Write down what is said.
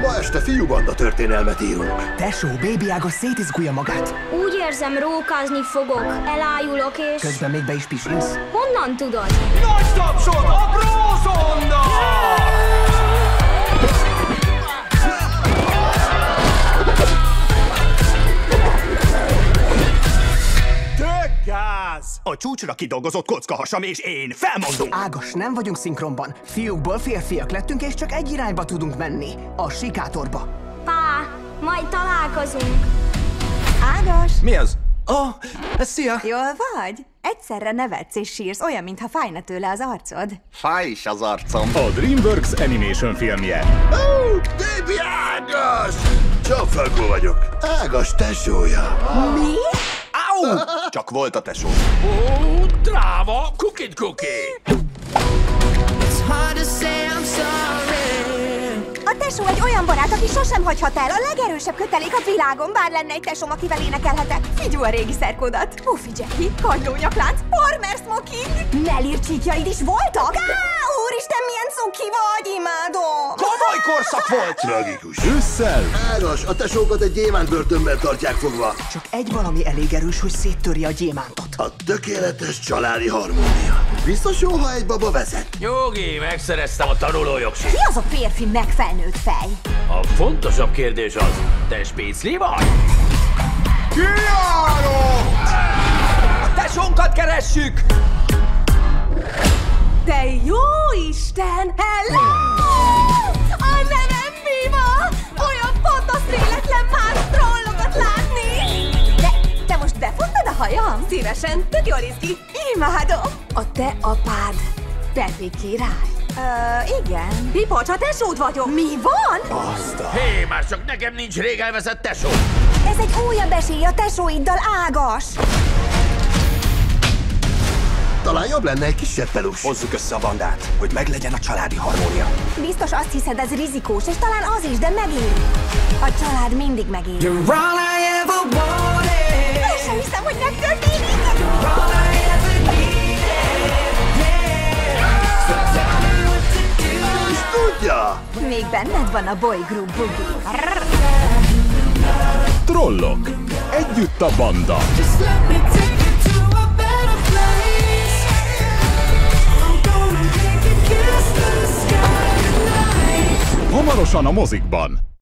Ma este fiúbanda történelmet írunk. Tesó, Baby Ágos szétizgulja magát. Úgy érzem, rókázni fogok. Elájulok és... Közben még be is pisilsz. Honnan tudod? Nagy tapsot a Brózonna! Gáz! A csúcsra kidolgozott kockahasam és én felmondunk! Ágos, nem vagyunk szinkronban. Fiúkból férfiak lettünk, és csak egy irányba tudunk menni. A sikátorba. Pá, majd találkozunk. Ágos! Mi az? Szia! Jól vagy? Egyszerre nevetsz és sírsz, olyan, mintha fájna tőle az arcod. Fáj is az arcom. A DreamWorks Animation filmje. Baby Ágos! Csapfelkó vagyok. Ágos tesója. Mi? Au! Csak volt a tesó. Dráva! Cookie! A tesó egy olyan barát, aki sosem hagyhat el. A legerősebb kötelék a világon, bár lenne egy tesóm, akivel énekelhetek. Figyú a régi szerkódat. Puffy Jackie, kagylónyaklánc, farmer smoking. Nelír csíkjaid is voltak? Úristen, milyen cuki vagy, imádom! Komoly korszak volt! Tragikus. Ősszel Ágos, a tesókat egy gyémántbörtönben tartják fogva. Csak egy valami elég erős, hogy széttörje a gyémántot. A tökéletes családi harmónia. Biztos jó, ha egy baba vezet. Jogi, megszereztem a tanulójogsit. Mi az a férfi megfelnőtt fej? A fontosabb kérdés az, te spécli vagy? A tesónkat keressük! Te jó Isten! Hello! A nevem Viva! Olyan fontos véletlen más trollokat látni! De te most befontad a hajam? Szívesen, tök jól néz ki. Imádom! A te apád Pepi király. Igen. Pipocs, a tesód vagyok. Mi van? Hé, már csak nekem nincs rég elveszett tesó. Ez egy újabb esély a tesóiddal, Ágas. Talán jobb lenne egy kisebb pelus. Hozzuk össze a bandát, hogy meglegyen a családi harmónia. Biztos azt hiszed, ez rizikós, és talán az is, de megéri. A család mindig megéri. El sem hiszem, hogy megtörténik. És tudja! Még benned van a boy group boogie. Trollok. Együtt a banda. Hamarosan a mozikban.